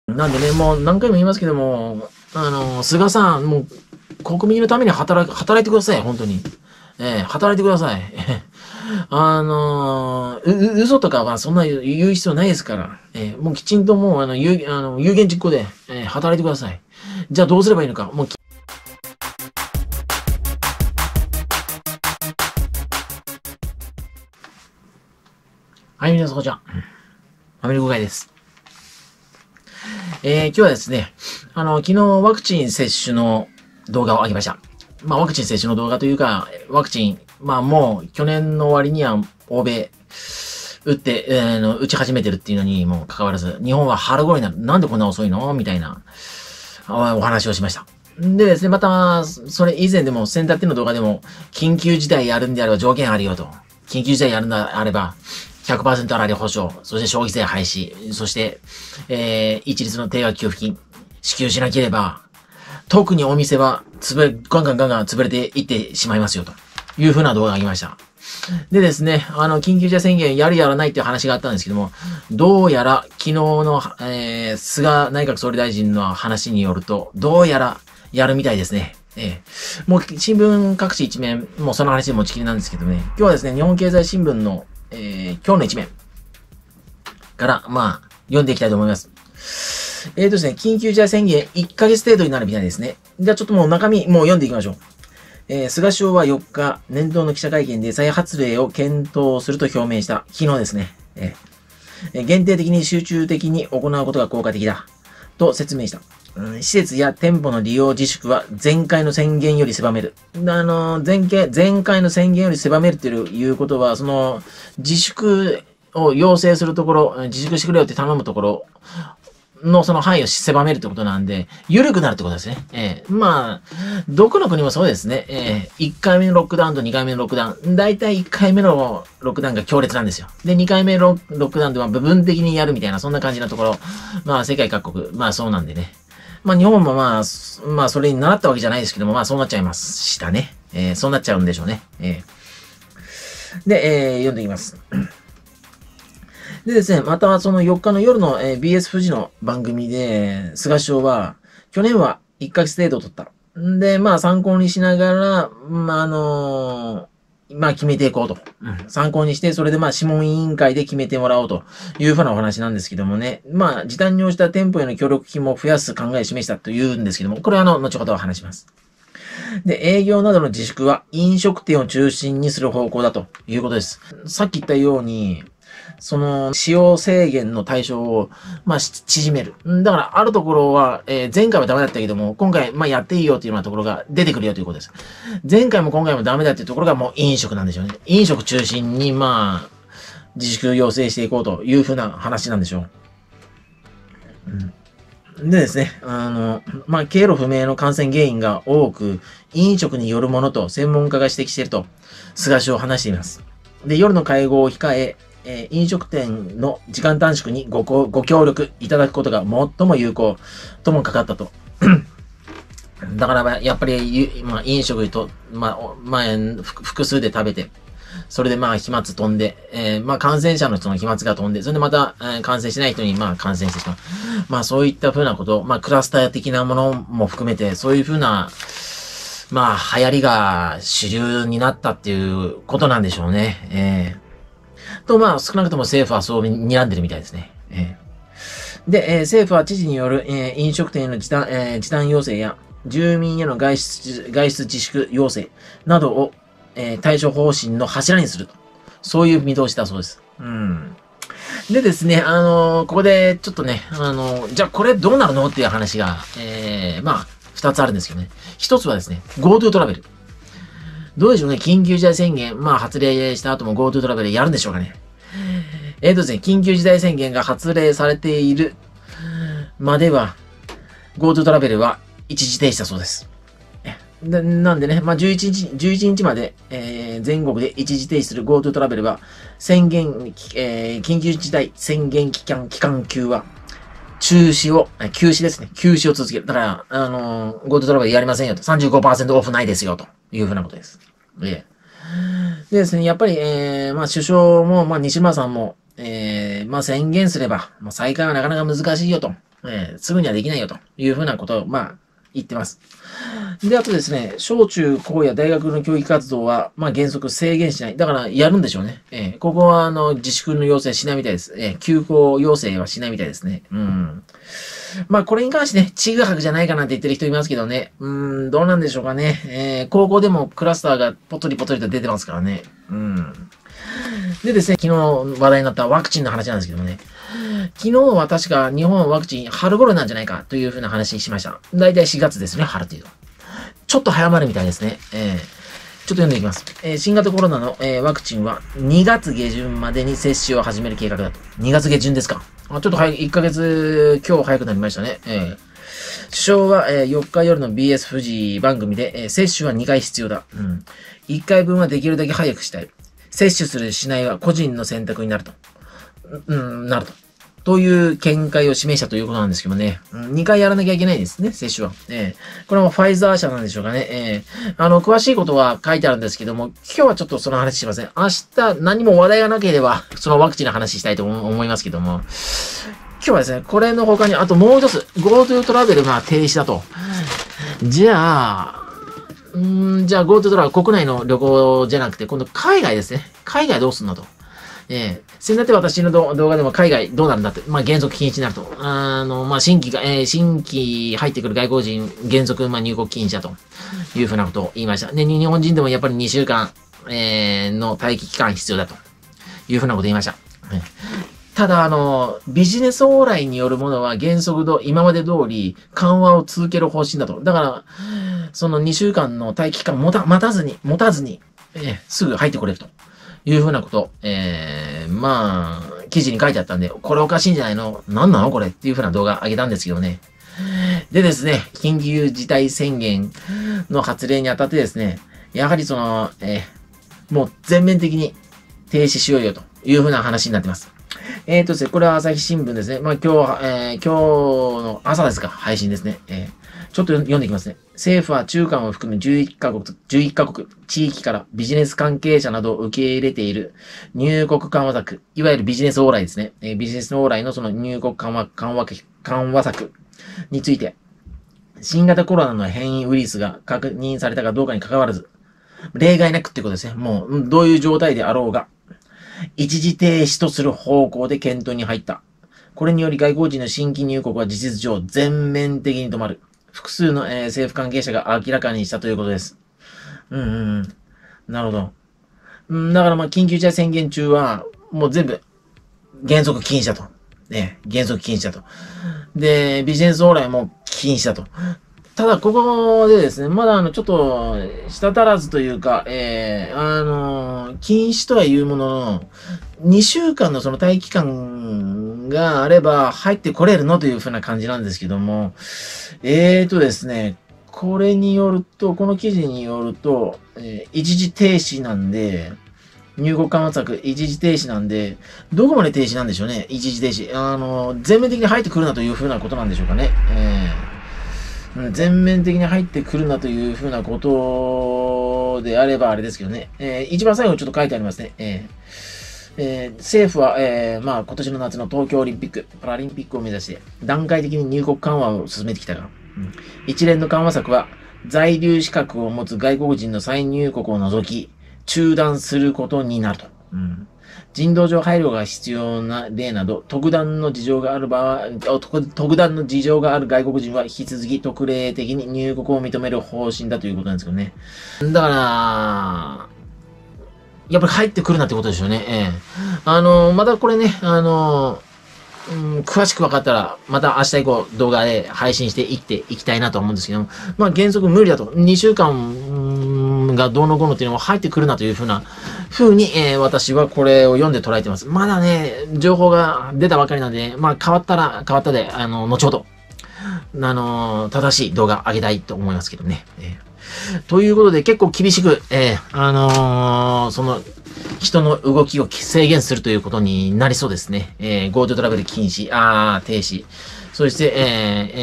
なんでね、もう何回も言いますけども、菅さん、もう、国民のために働いてください、本当に。働いてください。嘘とかはそんな言う必要ないですから。もうきちんともう、有言実行で、働いてください。じゃあどうすればいいのか。もうはい、皆さんこんにちは。ファミリー誤解です。今日はですね、昨日ワクチン接種の動画を上げました。まあ、ワクチン接種の動画というか、ワクチン、まあもう去年の終わりには欧米、打って、打ち始めてるっていうのにもかかわらず、日本は春頃になる。なんでこんな遅いのみたいな、お話をしました。でですね、また、それ以前でも、先だっての動画でも、緊急事態やるんであれば条件あるよと。緊急事態やるんであれば、100% 粗利保証、そして消費税廃止、そして、一律の定額給付金、支給しなければ、特にお店は、ガンガン潰れていってしまいますよ、というふうな動画がありました。でですね、緊急事態宣言やるやらないっていう話があったんですけども、どうやら、昨日の、菅内閣総理大臣の話によると、どうやら、やるみたいですね。もう、新聞各紙一面、もうその話で持ちきりなんですけどね、今日はですね、日本経済新聞の、今日の一面から、まあ、読んでいきたいと思います。ですね、緊急事態宣言1ヶ月程度になるみたいですね。じゃあちょっともう中身、もう読んでいきましょう。菅首相は4日、年頭の記者会見で再発令を検討すると表明した。昨日ですね。限定的に集中的に行うことが効果的だ。と説明した。施設や店舗の利用自粛は前回の宣言より狭める。前回の宣言より狭めるっていうことは、その、自粛を要請するところ、自粛してくれよって頼むところのその範囲を狭めるってことなんで、緩くなるってことですね。まあ、どこの国もそうですね。1回目のロックダウンと2回目のロックダウン。だいたい1回目のロックダウンが強烈なんですよ。で、2回目のロックダウンでは部分的にやるみたいな、そんな感じのところ。まあ、世界各国、まあそうなんでね。まあ日本もまあ、それに習ったわけじゃないですけども、まあそうなっちゃいましたね。そうなっちゃうんでしょうね。で、読んでいきます。でですね、またその4日の夜の、BS 富士の番組で、菅首相は、去年は1ヶ月程度取った。で、まあ参考にしながら、まあ決めていこうと。参考にして、それでまあ諮問委員会で決めてもらおうというふうなお話なんですけどもね。まあ時短に応じた店舗への協力金も増やす考えを示したというんですけども、これは後ほど話します。で、営業などの自粛は飲食店を中心にする方向だということです。さっき言ったように、その、使用制限の対象を、まあ、縮める。だから、あるところは、前回はダメだったけども、今回、まあ、やっていいよっていうようなところが出てくるよということです。前回も今回もダメだっていうところがもう飲食なんでしょうね。飲食中心に、まあ、自粛要請していこうというふうな話なんでしょう。でですね、まあ、経路不明の感染原因が多く、飲食によるものと専門家が指摘していると、菅首相は話しています。で、夜の会合を控え、飲食店の時間短縮にご協力いただくことが最も有効ともかかったと。だからやっぱり、まあ、飲食と、まあ、複数で食べて、それでまあ飛沫飛んで、まあ感染者の人の飛沫が飛んで、それでまた、感染しない人にまあ感染してしまう。まあそういった風なこと、まあクラスター的なものも含めて、そういう風な、まあ流行りが主流になったっていうことなんでしょうね。まあ、少なくとも政府はそう睨んでるみたいですね。で、政府は知事による、飲食店への時短要請や、住民への外出自粛要請などを、対処方針の柱にすると。そういう見通しだそうです。でですね、ここでちょっとね、じゃあこれどうなるのっていう話が、まあ、二つあるんですけどね。一つはですね、GoTo トラベル。どうでしょうね、緊急事態宣言、まあ発令した後も GoTo トラベルやるんでしょうかね。ですね、緊急事態宣言が発令されているまでは、GoTo トラベルは一時停止だそうです。なんでね、まあ、11日まで、全国で一時停止する GoTo トラベルは、緊急事態宣言期間中は、休止ですね。休止を続ける。だから、GoTo トラベルやりませんよと。35% オフないですよというふうなことです。でですね、やっぱり、まあ、首相も、まあ、西村さんも、まあ、宣言すれば、まあ、再開はなかなか難しいよと。 すぐにはできないよというふうなことを、言ってます。で、あとですね、小中高や大学の教育活動は、原則制限しない。だから、やるんでしょうね。ここは、自粛の要請しないみたいです。休校要請はしないみたいですね。これに関してね、ちぐはぐじゃないかなって言ってる人いますけどね。どうなんでしょうかね。高校でもクラスターがポトリポトリと出てますからね。でですね、昨日話題になったワクチンの話なんですけどもね。昨日は確か日本はワクチン春頃なんじゃないかというふうな話にしました。だいたい4月ですね、春っていうと。ちょっと早まるみたいですね。ちょっと読んでいきます。新型コロナの、ワクチンは2月下旬までに接種を始める計画だと。2月下旬ですか。ちょっと早い、1ヶ月、今日早くなりましたね。首相は、4日夜の BS 富士番組で、接種は2回必要だ。1回分はできるだけ早くしたい。接種するしないは個人の選択になると。なると。という見解を示したということなんですけどね。2回やらなきゃいけないですね、接種は。これもファイザー社なんでしょうかね。詳しいことは書いてあるんですけども、今日はちょっとその話しません。明日何も話題がなければ、そのワクチンの話したいと思いますけども、今日はですね、これの他に、あともう一つ、GoTo トラベルが停止だと。じゃあ GoTo トラベル国内の旅行じゃなくて、今度海外ですね。海外どうすんのと。先だって私の動画でも海外どうなるんだって、原則禁止になると。新規入ってくる外国人、原則、入国禁止だというふうなことを言いました。で、日本人でもやっぱり2週間、の待機期間必要だというふうなことを言いました。ただ、ビジネス往来によるものは原則今まで通り緩和を続ける方針だと。だから、その2週間の待機期間持たずに、すぐ入ってこれると。いうふうなこと、記事に書いてあったんで、これおかしいんじゃないの？何なのこれっていうふうな動画上げたんですけどね。でですね、緊急事態宣言の発令にあたってですね、やはりもう全面的に停止しようよというふうな話になってます。ですね、これは朝日新聞ですね。今日の朝ですか、配信ですね。ちょっと読んでいきますね。政府は中間を含む11カ国、地域からビジネス関係者などを受け入れている入国緩和策、いわゆるビジネス往来ですね。ビジネス往来のその入国緩和策について、新型コロナの変異ウイルスが確認されたかどうかに関わらず、例外なくってことですね。もう、どういう状態であろうが、一時停止とする方向で検討に入った。これにより外国人の新規入国は事実上全面的に止まる。複数の、政府関係者が明らかにしたということです。なるほど。だから緊急事態宣言中は、もう全部、原則禁止だと。原則禁止だと。で、ビジネス往来も禁止だと。ただ、ここでですね、まだちょっと、舌足らずというか、禁止とは言うものの、2週間のその待機間があれば入ってこれるのというふうな感じなんですけども、ですね、これによると、この記事によると、一時停止なんで、入国緩和策一時停止なんで、どこまで停止なんでしょうね、一時停止。全面的に入ってくるなというふうなことなんでしょうかね。全面的に入ってくるなというふうなことであればあれですけどね。一番最後にちょっと書いてありますね。政府は、今年の夏の東京オリンピック、パラリンピックを目指して段階的に入国緩和を進めてきたが、一連の緩和策は在留資格を持つ外国人の再入国を除き中断することになると。人道上配慮が必要な例など、特段の事情がある外国人は引き続き特例的に入国を認める方針だということなんですけどね。だから、やっぱり入ってくるなってことでしょうね。またこれね、詳しく分かったら、また明日以降動画で配信していきたいなと思うんですけども、原則無理だと。2週間がどうのこうのっていうのも入ってくるなというふうに、私はこれを読んで捉えてます。まだね、情報が出たばかりなんで、変わったで、後ほど、正しい動画上げたいと思いますけどね。ということで結構厳しく、その人の動きを制限するということになりそうですね。GoTo トラベル禁止、停止。そして、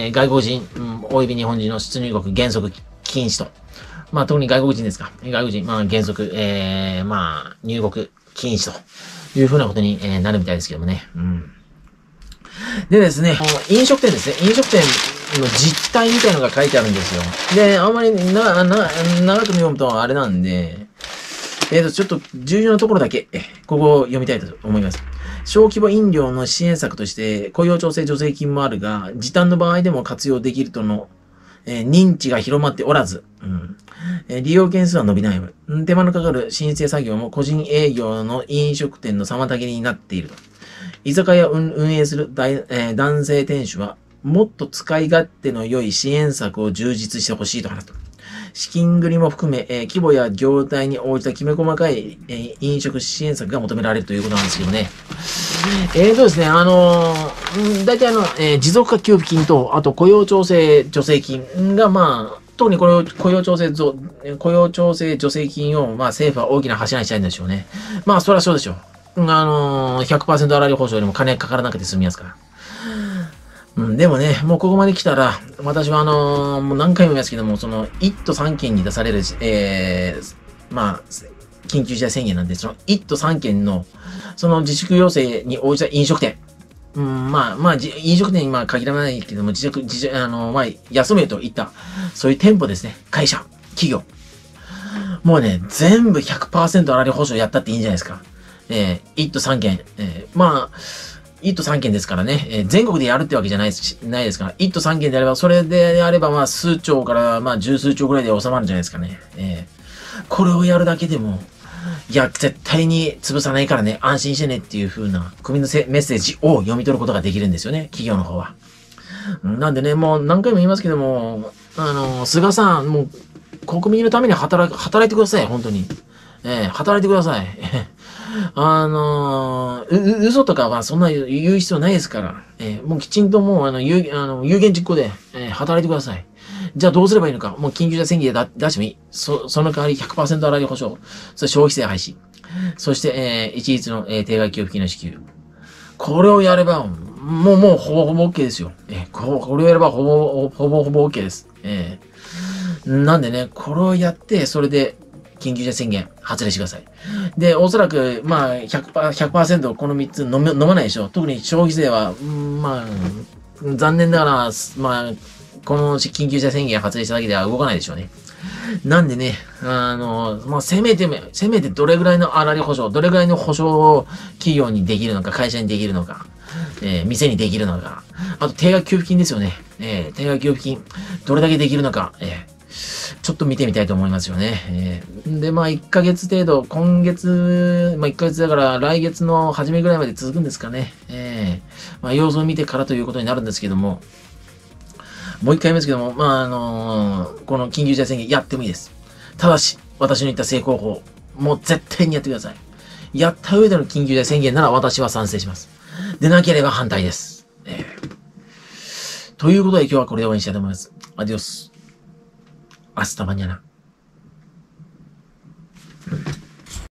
外国人、及び日本人の出入国原則禁止と。特に外国人ですか。外国人、原則、入国禁止というふうなことになるみたいですけどもね。 でですね、飲食店ですね。飲食店の実態みたいのが書いてあるんですよ。で、あんまり長く読むとあれなんで、ちょっと重要なところだけ、ここを読みたいと思います。小規模飲料の支援策として雇用調整助成金もあるが、時短の場合でも活用できるとの、認知が広まっておらず、利用件数は伸びない。手間のかかる申請作業も個人営業の飲食店の妨げになっていると。居酒屋を運営する男性店主は、もっと使い勝手の良い支援策を充実してほしいと話すと。資金繰りも含め、規模や業態に応じたきめ細かい、飲食支援策が求められるということなんですけどね。ですね、大体持続化給付金と、あと雇用調整助成金が、特にこれを雇用調整助成金を、政府は大きな柱にしたいんでしょうね。それはそうでしょう。100% 粗利保証よりも金かからなくて済みますから。でもね、もうここまで来たら、私はもう何回も言いますけども、その、1都3県に出される、緊急事態宣言なんで、その1都3県の、その自粛要請に応じた飲食店。飲食店に限らないけども、休めといった、そういう店舗ですね。会社、企業。もうね、全部 100% 粗利保証やったっていいんじゃないですか。1都3県。1都3県ですからね、全国でやるってわけじゃないですから、1都3県であれば、それであれば、数兆から十数兆ぐらいで収まるんじゃないですかね。これをやるだけでも、いや、絶対に潰さないからね、安心してねっていう風な国のメッセージを読み取ることができるんですよね、企業の方は。なんでね、もう何回も言いますけども、菅さん、もう、国民のために働いてください、本当に。働いてください。嘘とかはそんな言う必要ないですから。もうきちんともう、有言実行で、働いてください。じゃあどうすればいいのか。もう緊急事態宣言で出してもいい。その代わり 100% 粗利保証。そして消費税廃止。そして、一律の、定額給付金の支給。これをやれば、もうほぼほぼ OK ですよ。これをやればほぼ OK です。なんでね、これをやって、それで、緊急事態宣言発令してください。で、おそらく、100% この3つ飲まないでしょう。特に消費税は、残念ながら、この緊急事態宣言発令しただけでは動かないでしょうね。なんでね、せめてどれぐらいの粗利保証、どれぐらいの保証を企業にできるのか、会社にできるのか、店にできるのか、あと定額給付金ですよね。定額給付金、どれだけできるのか、ちょっと見てみたいと思いますよね。で、1ヶ月程度、今月、1ヶ月だから来月の初めぐらいまで続くんですかね。様子を見てからということになるんですけども、もう一回言いますけども、この緊急事態宣言やってもいいです。ただし、私の言った成功法、もう絶対にやってください。やった上での緊急事態宣言なら私は賛成します。でなければ反対です。ということで今日はこれで終わりにしたいと思います。アディオス。Hasta mañana.